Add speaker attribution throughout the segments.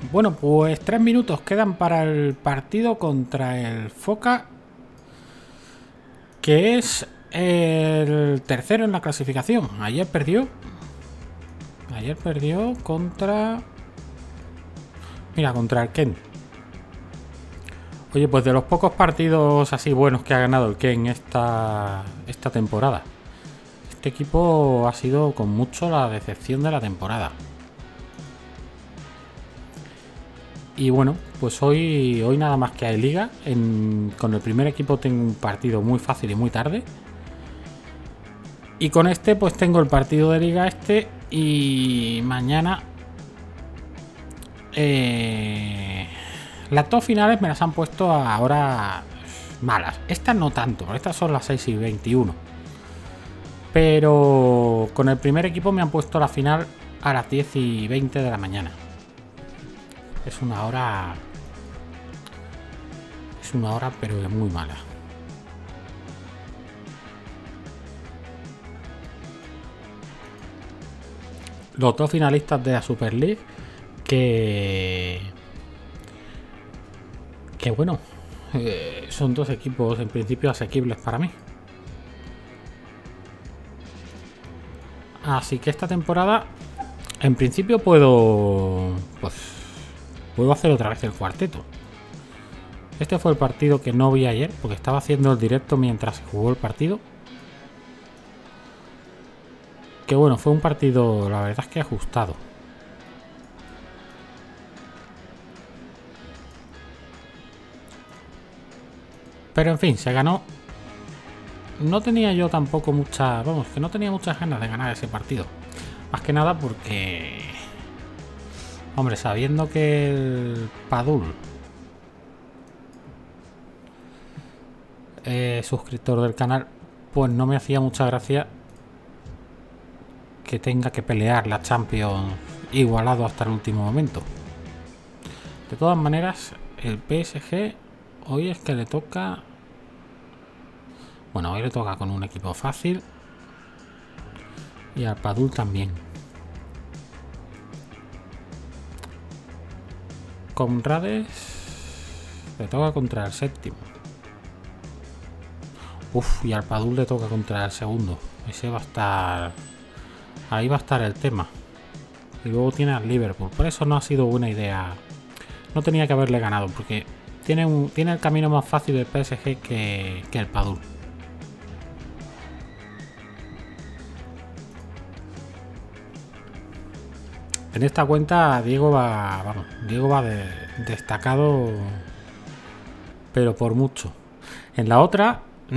Speaker 1: Bueno, pues 3 minutos quedan para el partido contra el Foca, que es el tercero en la clasificación. Ayer perdió contra... Mira, contra el Ken. Oye, pues de los pocos partidos así buenos que ha ganado el Ken esta temporada. Este equipo ha sido con mucho la decepción de la temporada. Y bueno, pues hoy nada más que hay liga. Con el primer equipo tengo un partido muy fácil y muy tarde. Y con este pues tengo el partido de liga y mañana las dos finales me las han puesto ahora malas. Estas no tanto, estas son las 6:21. Pero con el primer equipo me han puesto la final a las 10:20 de la mañana. Es una hora pero es muy mala. Los dos finalistas de la Super League que bueno, son dos equipos en principio asequibles para mí. Así que esta temporada en principio puedo hacer otra vez el cuarteto. Este fue el partido que no vi ayer porque estaba haciendo el directo mientras se jugó el partido. Que bueno, fue un partido, la verdad es que ajustado. Pero en fin, se ganó. No tenía yo tampoco muchas ganas de ganar ese partido. Más que nada porque, hombre, sabiendo que el Padul suscriptor del canal, pues no me hacía mucha gracia que tenga que pelear la Champions igualado hasta el último momento. De todas maneras, el PSG hoy es que le toca... Bueno, hoy le toca con un equipo fácil y al Padul también. Conrades le toca contra el séptimo. Y al Padul le toca contra el segundo. Ese va a estar... Ahí va a estar el tema. Y luego tiene al Liverpool. Por eso no ha sido buena idea. No tenía que haberle ganado. Porque tiene el camino más fácil del PSG que el Padul. En esta cuenta Diego va destacado. Pero por mucho. En la otra...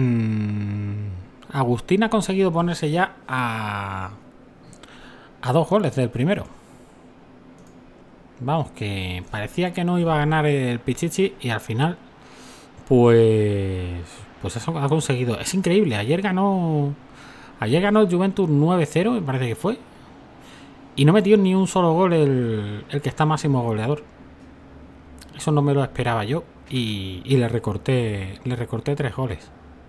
Speaker 1: Agustín ha conseguido ponerse ya a 2 goles del primero. Vamos, que parecía que no iba a ganar el Pichichi y al final pues eso ha conseguido. Es increíble, ayer ganó el Juventus 9-0, me parece que fue, y no metió ni un solo gol el que está máximo goleador. Eso no me lo esperaba yo y le recorté 3 goles.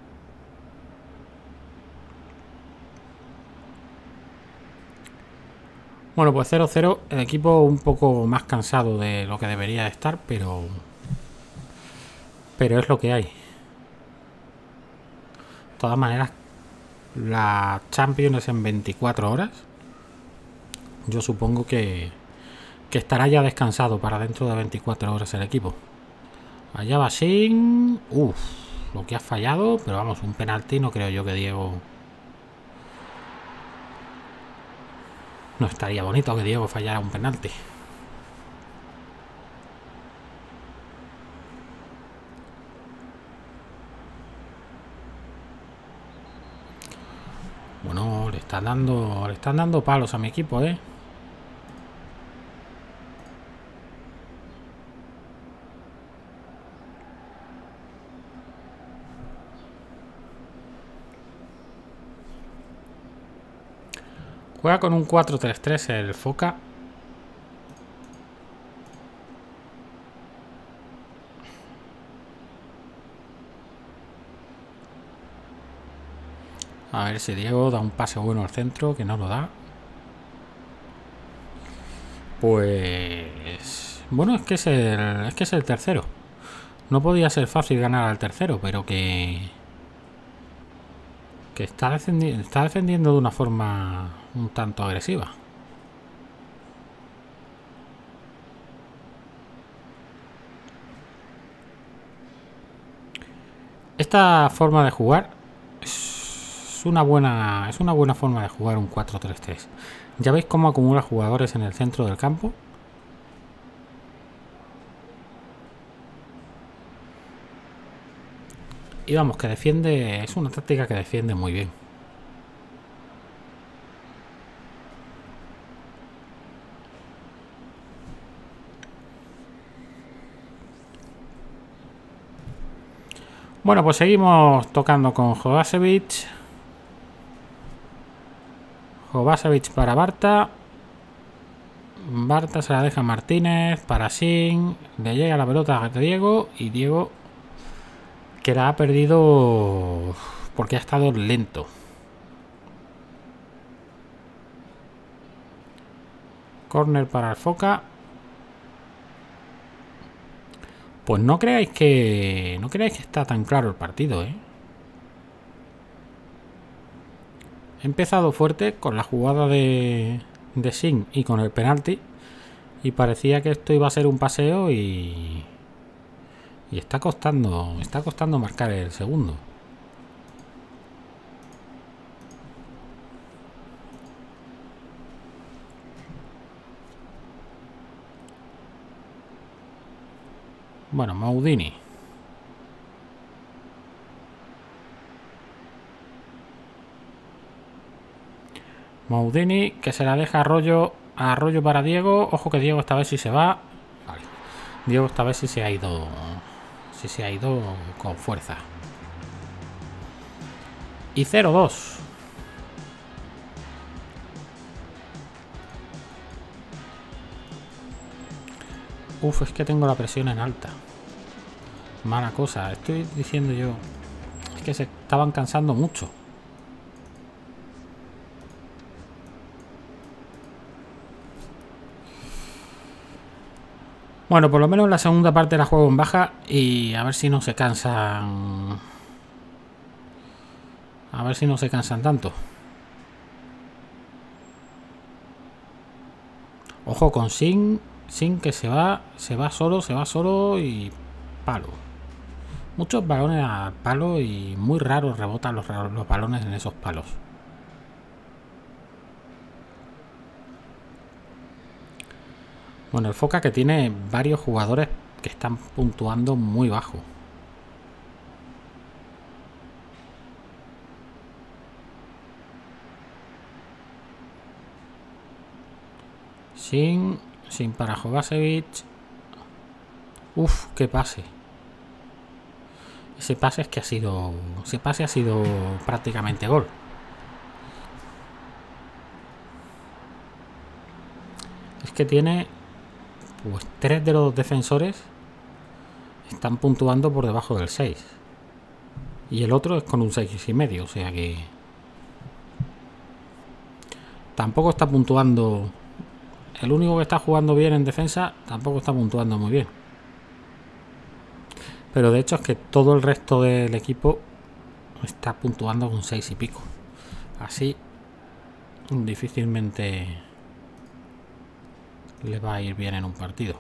Speaker 1: Bueno, pues 0-0, el equipo un poco más cansado de lo que debería de estar, pero es lo que hay. De todas maneras, la Champions es en 24 horas. Yo supongo que estará ya descansado para dentro de 24 horas el equipo. Allá va sin... lo que ha fallado, pero vamos, un penalti no creo yo que Diego... No estaría bonito que Diego fallara un penalti. Bueno, le están dando palos a mi equipo, ¿eh? Juega con un 4-3-3 el Foca. A ver si Diego da un pase bueno al centro, que no lo da. Pues Bueno, es que es el tercero. No podía ser fácil ganar al tercero, pero que está defendiendo de una forma un tanto agresiva. Esta forma de jugar es una buena forma de jugar un 4-3-3. Ya veis cómo acumula jugadores en el centro del campo. Y vamos, que defiende, es una táctica que defiende muy bien. Bueno, pues seguimos tocando con Kovačević. Kovačević para Barta. Barta se la deja a Martínez para Sin. Le llega la pelota a Diego. Y Diego, que la ha perdido porque ha estado lento. Corner para el Foca. Pues no creáis que está tan claro el partido, ¿eh? He empezado fuerte con la jugada de Sin y con el penalti. Y parecía que esto iba a ser un paseo y está costando marcar el segundo. Bueno, Maldini. Maldini, que se la deja a Arroyo para Diego. Ojo que Diego esta vez sí se va. Vale. Diego esta vez sí se ha ido. Sí se ha ido con fuerza. Y 0-2. Uf, es que tengo la presión en alta. Mala cosa, estoy diciendo yo. Es que se estaban cansando mucho. Bueno, por lo menos la segunda parte la juego en baja y a ver si no se cansan. A ver si no se cansan tanto. Ojo con Sin que se va solo y palo. Muchos balones a palo y muy raros rebotan los balones en esos palos. Bueno, el Foca que tiene varios jugadores que están puntuando muy bajo. Sin para Kovačević. Uf, qué pase. Ese pase es que ha sido prácticamente gol. Es que tiene pues 3 de los defensores están puntuando por debajo del 6. Y el otro es con un 6,5, o sea que tampoco está puntuando. El único que está jugando bien en defensa tampoco está puntuando muy bien. Pero de hecho es que todo el resto del equipo está puntuando con 6 y pico. Así difícilmente le va a ir bien en un partido.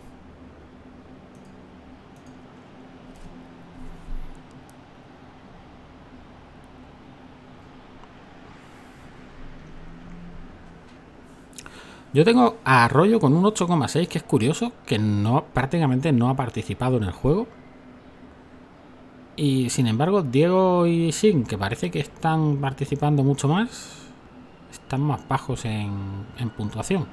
Speaker 1: Yo tengo a Arroyo con un 8,6, que es curioso, que prácticamente no ha participado en el juego. Y sin embargo, Diego y Sin, que parece que están participando mucho más, están más bajos en puntuación.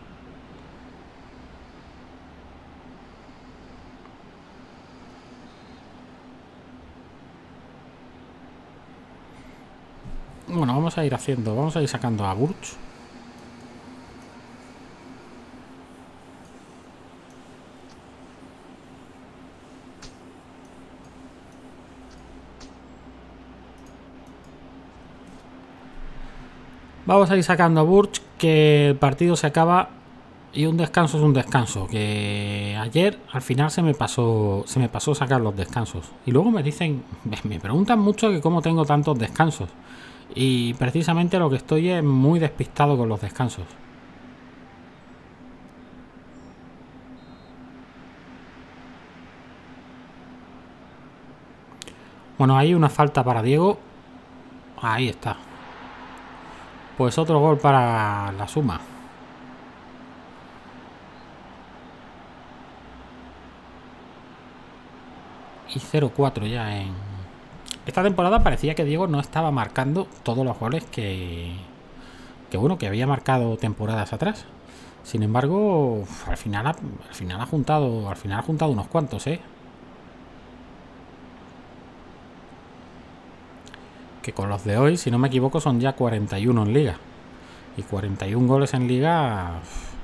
Speaker 1: Bueno, vamos a ir sacando a Burch. Vamos a ir sacando a Burch, que el partido se acaba Y un descanso es un descanso. Que ayer al final se me pasó sacar los descansos. Y luego me dicen, me preguntan mucho que cómo tengo tantos descansos. Y precisamente lo que estoy es muy despistado con los descansos. Bueno, hay una falta para Diego. Ahí está. Pues otro gol para la suma. Y 0-4 ya en... Esta temporada parecía que Diego no estaba marcando todos los goles que bueno, que había marcado temporadas atrás. Sin embargo, al final ha juntado unos cuantos, que con los de hoy, si no me equivoco, son ya 41 en liga. Y 41 goles en liga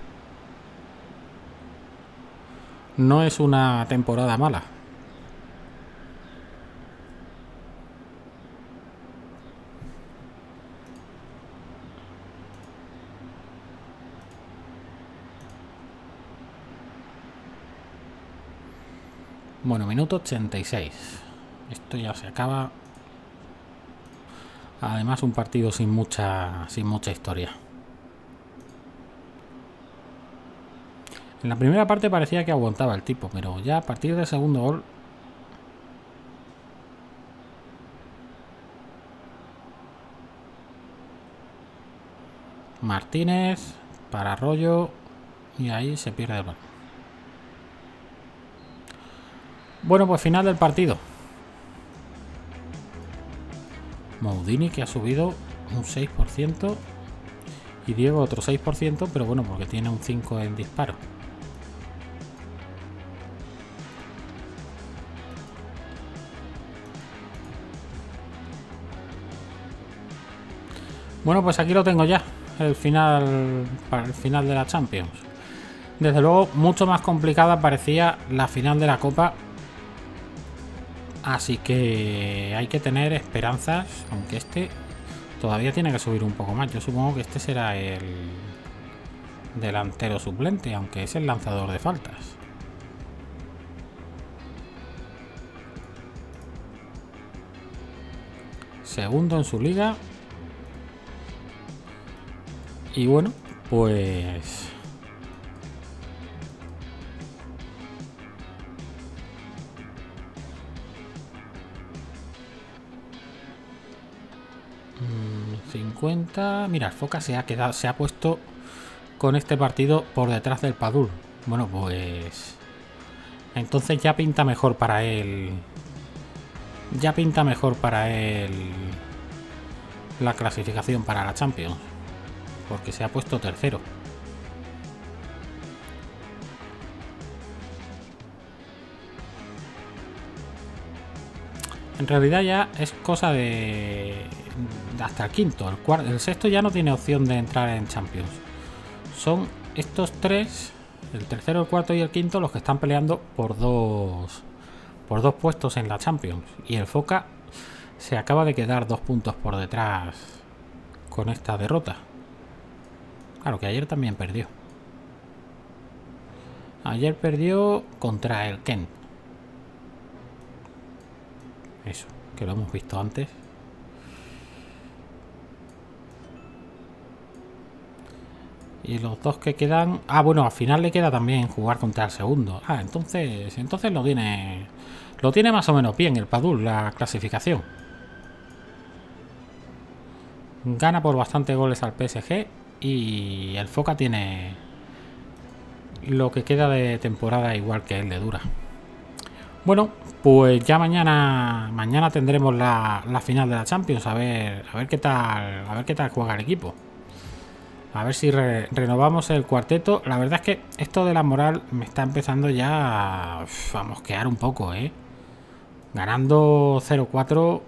Speaker 1: no es una temporada mala. Bueno, minuto 86. Esto ya se acaba. Además, un partido sin mucha historia. En la primera parte parecía que aguantaba el tipo, pero ya a partir del segundo gol... Martínez para Arroyo y ahí se pierde el balón. Bueno, pues final del partido. Moudini, que ha subido un 6%, y Diego otro 6%, pero bueno, porque tiene un 5 en disparo. Bueno, pues aquí lo tengo ya, el final, para el final de la Champions. Desde luego, mucho más complicada parecía la final de la Copa. Así que hay que tener esperanzas, aunque este todavía tiene que subir un poco más. Yo supongo que este será el delantero suplente, aunque es el lanzador de faltas. Segundo en su liga. Y bueno, pues... Mira, el Foca se ha puesto con este partido por detrás del Padul. Bueno, pues entonces ya pinta mejor para él. Ya pinta mejor para él la clasificación para la Champions, porque se ha puesto tercero. En realidad ya es cosa de hasta el quinto. El sexto ya no tiene opción de entrar en Champions. Son estos tres, el tercero, el cuarto y el quinto, los que están peleando por dos puestos en la Champions. Y el Foca se acaba de quedar 2 puntos por detrás con esta derrota. Claro que ayer también perdió. Ayer perdió contra el Kent. Eso, que lo hemos visto antes. Y los dos que quedan... Ah, bueno, al final le queda también jugar contra el segundo. Ah, entonces lo tiene más o menos bien el Padul, la clasificación. Gana por bastante goles al PSG y el Foca tiene lo que queda de temporada igual que él le dura. Bueno, pues ya mañana tendremos la final de la Champions, a ver qué tal juega el equipo. A ver si renovamos el cuarteto. La verdad es que esto de la moral me está empezando ya a mosquear un poco, Ganando 0-4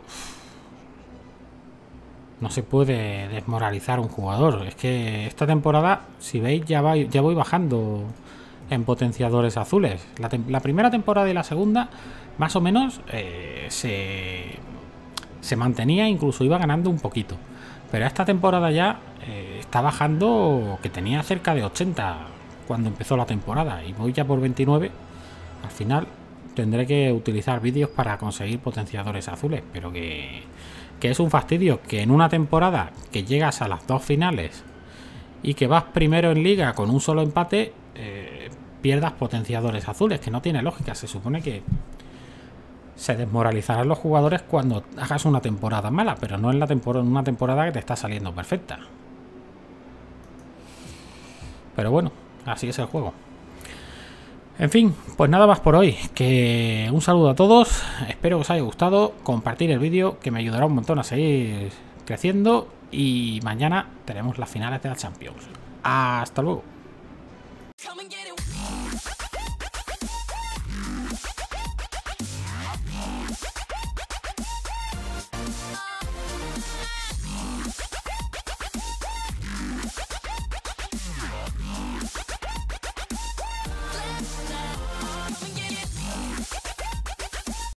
Speaker 1: no se puede desmoralizar un jugador. Es que esta temporada, si veis, ya voy bajando en potenciadores azules. La primera temporada y la segunda, más o menos, se mantenía, incluso iba ganando un poquito. Pero esta temporada ya está bajando, que tenía cerca de 80, cuando empezó la temporada y voy ya por 29. Al final tendré que utilizar vídeos para conseguir potenciadores azules, pero que es un fastidio que en una temporada que llegas a las 2 finales y que vas primero en liga con un solo empate, pierdas potenciadores azules, que no tiene lógica. Se supone que se desmoralizarán los jugadores cuando hagas una temporada mala, pero no en una temporada que te está saliendo perfecta. Pero bueno, así es el juego. En fin, pues nada más por hoy. Que un saludo a todos. Espero que os haya gustado. Compartir el vídeo, que me ayudará un montón a seguir creciendo. Y mañana tenemos las finales de la Champions. Hasta luego.